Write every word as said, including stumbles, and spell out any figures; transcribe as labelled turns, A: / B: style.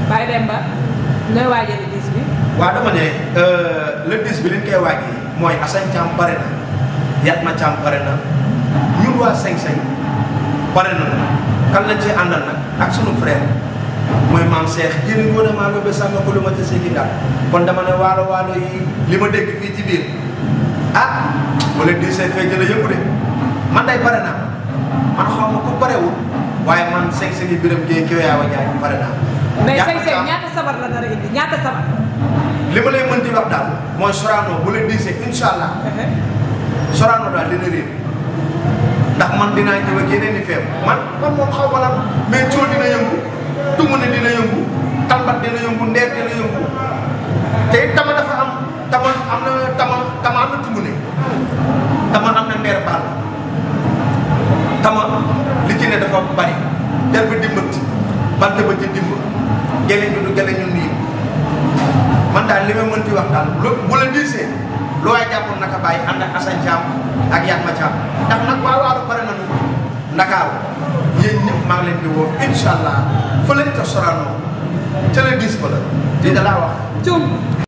A: Baye Demba nooy waajee le dix bi.
B: waaw dama ne le dix bi li ñu koy waajee mooy Assane Thiam pare na Yatma Thiam pare na ñun waa cinq cinq pare na kan lañ ci àndal nag ak sunu frère mooy maam Cheikh jëriñ woon na maa ngi sàmm ko lu ma ci seegi daal kon dama ne waalo waalo yi li ma dégg fii ci biir ah wala di say fee jëla yëngu de man day pare naa man xaw ma ku parewul waaye man cinq cinq yi biram géey kiw yaa wa jaay pare naa
A: mais cinq cinq ñaata sabar la nar a indi ñaata sabar.
B: li ma lay mën di wax daal mooy Sorano bu la diisee incha allah Sorano daal dina réer ndax man dinaa ñëw ak yeneen i feem man man moom xaw ma la mais cóol dina yëngu tungu ne dina yëngu tambat dina yëngu ndeer dina yëngu te it tama dafa am tama am na tama tama am na tungu ne tama am na ndeer baal tama li ci ne dafa bari der ba dimbat bant ba ci dimb geleñ bi du geleñu nii man daal li ma mënti wax daal bu la diisee lu waay jàppoon naka bàyyi ànd ak Assane Thiam ak Yatma Thiam ndax nag waa waalu pare nañu Ndakaaru yéen ñëpp maa ngi leen di woo incha allah fële ca Sorano ca la diis ba la di da laa wax.